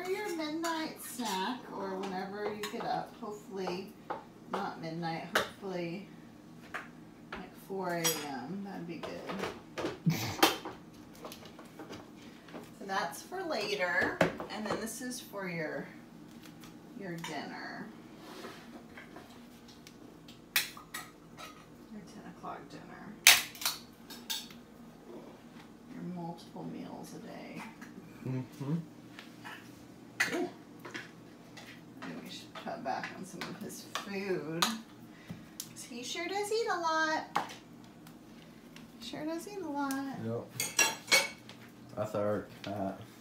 your midnight snack or whenever you get up. Hopefully not midnight, hopefully like 4 a.m. That'd be good. So that's for later, and then this is for your dinner. Your 10 o'clock dinner. Your multiple meals a day. Mm-hmm. Maybe we should cut back on some of his food. 'Cause he sure does eat a lot. Sure does eat a lot. Yep. That's our cat.